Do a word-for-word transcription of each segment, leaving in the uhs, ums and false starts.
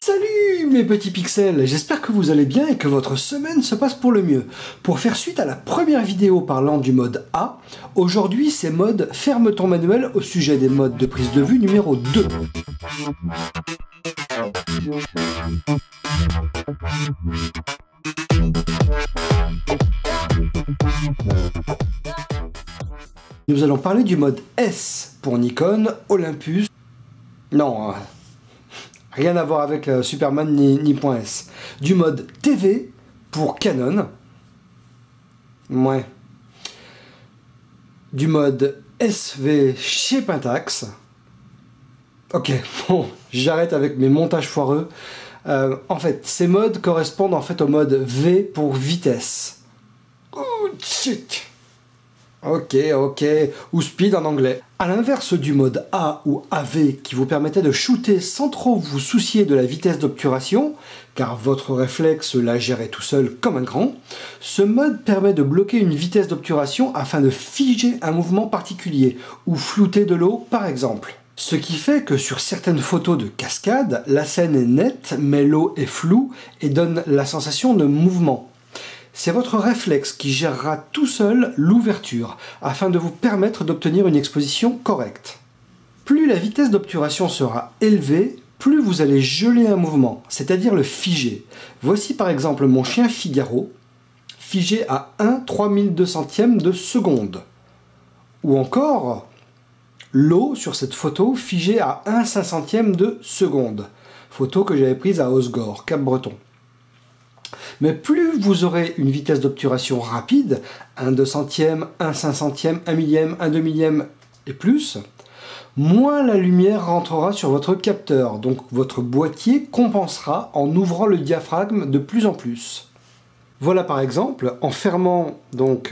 Salut mes petits pixels, j'espère que vous allez bien et que votre semaine se passe pour le mieux. Pour faire suite à la première vidéo parlant du mode A, aujourd'hui c'est mode ferme ton manuel au sujet des modes de prise de vue numéro deux. Nous allons parler du mode S pour Nikon, Olympus. Non, rien à voir avec euh, Superman ni, ni point S. Du mode T V pour Canon. Ouais. Du mode S V chez Pentax. Ok, bon, j'arrête avec mes montages foireux. Euh, en fait, ces modes correspondent en fait au mode V pour vitesse. Ouh, shit. Ok, ok, ou speed en anglais. A l'inverse du mode A ou A V qui vous permettait de shooter sans trop vous soucier de la vitesse d'obturation, car votre réflexe la gérait tout seul comme un grand, ce mode permet de bloquer une vitesse d'obturation afin de figer un mouvement particulier, ou flouter de l'eau par exemple. Ce qui fait que sur certaines photos de cascade, la scène est nette, mais l'eau est floue et donne la sensation de mouvement. C'est votre réflexe qui gérera tout seul l'ouverture, afin de vous permettre d'obtenir une exposition correcte. Plus la vitesse d'obturation sera élevée, plus vous allez geler un mouvement, c'est-à-dire le figer. Voici par exemple mon chien Figaro, figé à un trois mille deux centièmes de seconde. Ou encore, l'eau sur cette photo figée à un cinq centième de seconde. Photo que j'avais prise à Osgore, Cap-Breton. Mais plus vous aurez une vitesse d'obturation rapide, un deux centième, un cinq centième, un millième, un deux millième et plus, moins la lumière rentrera sur votre capteur, donc votre boîtier compensera en ouvrant le diaphragme de plus en plus. Voilà par exemple, en fermant donc,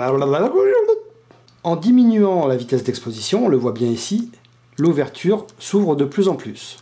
en diminuant la vitesse d'exposition, on le voit bien ici, l'ouverture s'ouvre de plus en plus,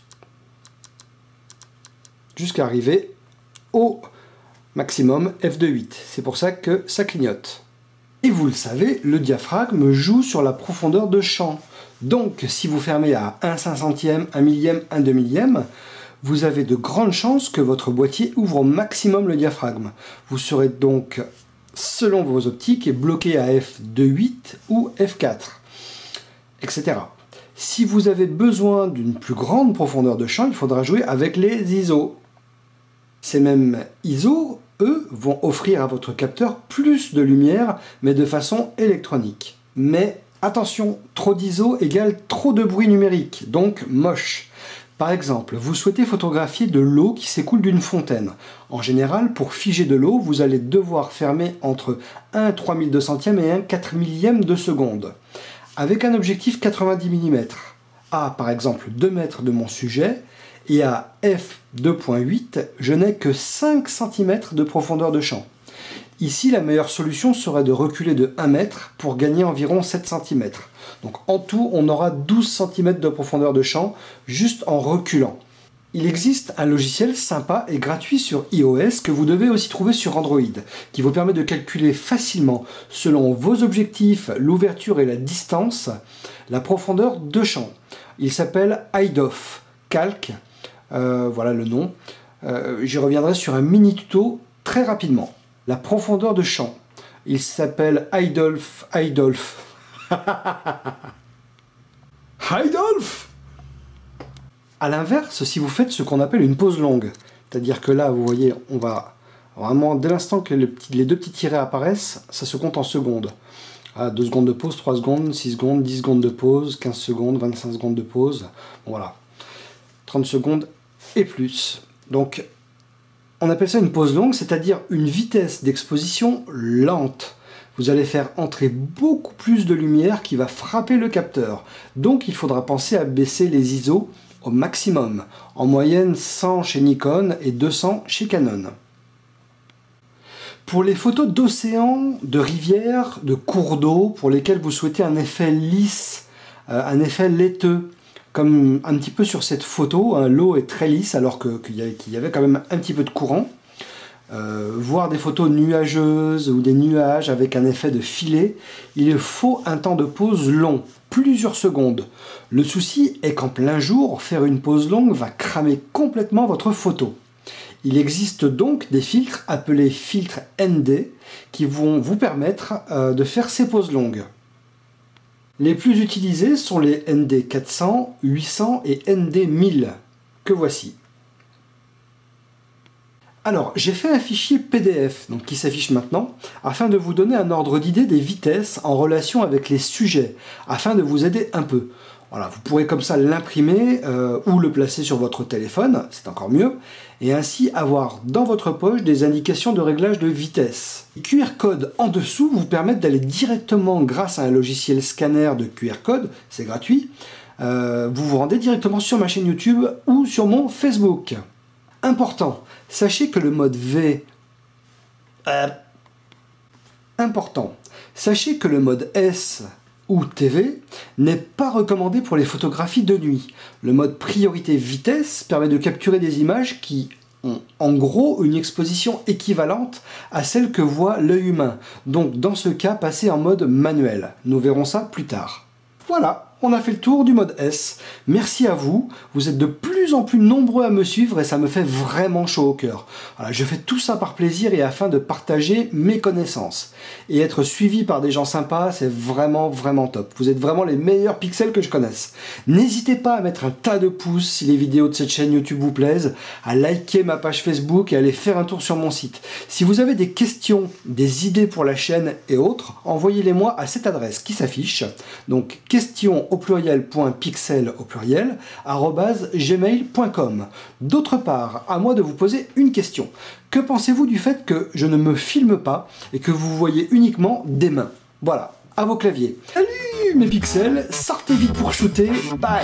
jusqu'à arriver au maximum f deux virgule huit. C'est pour ça que ça clignote. Et vous le savez, le diaphragme joue sur la profondeur de champ. Donc, si vous fermez à un cinq centième, un millième, un deux millième, vous avez de grandes chances que votre boîtier ouvre au maximum le diaphragme. Vous serez donc, selon vos optiques, bloqué à f deux virgule huit ou f quatre, et cetera. Si vous avez besoin d'une plus grande profondeur de champ, il faudra jouer avec les I S O. Ces mêmes I S O, eux, vont offrir à votre capteur plus de lumière, mais de façon électronique. Mais attention, trop d'I S O égale trop de bruit numérique, donc moche. Par exemple, vous souhaitez photographier de l'eau qui s'écoule d'une fontaine. En général, pour figer de l'eau, vous allez devoir fermer entre un trois mille deux centième et un quatre millième de seconde. Avec un objectif quatre-vingt-dix millimètres, à par exemple deux mètres de mon sujet, et à f deux virgule huit, je n'ai que cinq centimètres de profondeur de champ. Ici, la meilleure solution serait de reculer de un mètre pour gagner environ sept centimètres. Donc en tout, on aura douze centimètres de profondeur de champ juste en reculant. Il existe un logiciel sympa et gratuit sur iOS que vous devez aussi trouver sur Android, qui vous permet de calculer facilement, selon vos objectifs, l'ouverture et la distance, la profondeur de champ. Il s'appelle iDof, Calc. Euh, voilà le nom. Euh, J'y reviendrai sur un mini tuto très rapidement. La profondeur de champ. Il s'appelle iDolf. iDolf. iDolf. A l'inverse, si vous faites ce qu'on appelle une pause longue, c'est-à-dire que là, vous voyez, on va vraiment, dès l'instant que le petit, les deux petits tirets apparaissent, ça se compte en secondes. Ah, deux secondes de pause, trois secondes, six secondes, dix secondes de pause, quinze secondes, vingt-cinq secondes de pause. Bon, voilà. trente secondes et plus. Donc, on appelle ça une pause longue, c'est-à-dire une vitesse d'exposition lente. Vous allez faire entrer beaucoup plus de lumière qui va frapper le capteur. Donc, il faudra penser à baisser les I S O au maximum. En moyenne, cent chez Nikon et deux cents chez Canon. Pour les photos d'océan, de rivières, de cours d'eau, pour lesquels vous souhaitez un effet lisse, euh, un effet laiteux, comme un petit peu sur cette photo, hein, l'eau est très lisse alors qu'il y, y avait quand même un petit peu de courant. euh, voir des photos nuageuses ou des nuages avec un effet de filet, il faut un temps de pause long, plusieurs secondes. Le souci est qu'en plein jour, faire une pause longue va cramer complètement votre photo. Il existe donc des filtres appelés filtres N D qui vont vous permettre euh, de faire ces pauses longues. Les plus utilisés sont les N D quatre cents, huit cents et N D mille, que voici. Alors, j'ai fait un fichier P D F donc, qui s'affiche maintenant, afin de vous donner un ordre d'idée des vitesses en relation avec les sujets, afin de vous aider un peu. Voilà, vous pourrez comme ça l'imprimer euh, ou le placer sur votre téléphone, c'est encore mieux, et ainsi avoir dans votre poche des indications de réglage de vitesse. Les Q R codes en dessous vous permettent d'aller directement, grâce à un logiciel scanner de Q R code, c'est gratuit, euh, vous vous rendez directement sur ma chaîne YouTube ou sur mon Facebook. Important, sachez que le mode V... Euh, important, sachez que le mode S... ou T V n'est pas recommandé pour les photographies de nuit. Le mode priorité vitesse permet de capturer des images qui ont en gros une exposition équivalente à celle que voit l'œil humain. Donc dans ce cas, passez en mode manuel. Nous verrons ça plus tard. Voilà, on a fait le tour du mode S. Merci à vous, vous êtes de plus en plus nombreux à me suivre et ça me fait vraiment chaud au cœur. Voilà, je fais tout ça par plaisir et afin de partager mes connaissances. Et être suivi par des gens sympas, c'est vraiment vraiment top. Vous êtes vraiment les meilleurs pixels que je connaisse. N'hésitez pas à mettre un tas de pouces si les vidéos de cette chaîne YouTube vous plaisent, à liker ma page Facebook et à aller faire un tour sur mon site. Si vous avez des questions, des idées pour la chaîne et autres, envoyez-les moi à cette adresse qui s'affiche. Donc questions au pluriel point pixel au pluriel arobase gmail point com. D'autre part, à moi de vous poser une question. Que pensez-vous du fait que je ne me filme pas et que vous voyez uniquement des mains? Voilà, à vos claviers. Salut mes pixels, sortez vite pour shooter, bye.